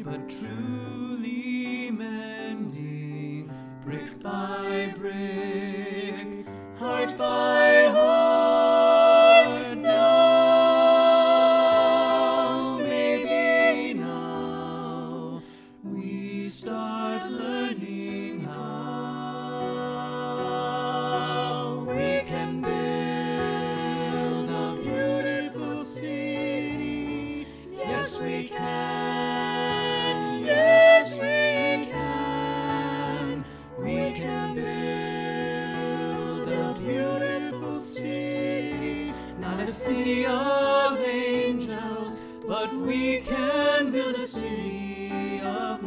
but truly mending, brick by brick, heart by heart. And now, maybe now, we start learning how we can build a beautiful city. Yes, we can. Yes, we can. We can build a beautiful city. Not a city of angels, but we can build a city of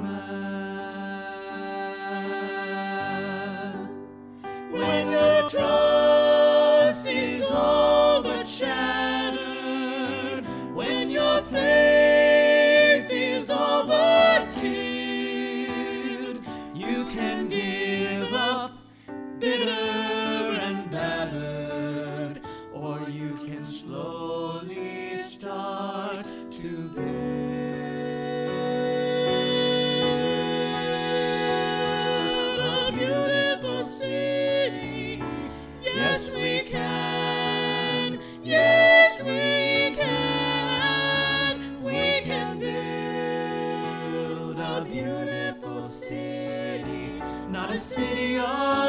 man. When the trust is all but shattered, when your faith is all but killed, you can give up bitter and battered, or you can slowly start to build a beautiful city. Yes, we can. Yes, we can. We can build a beautiful city. Not a city of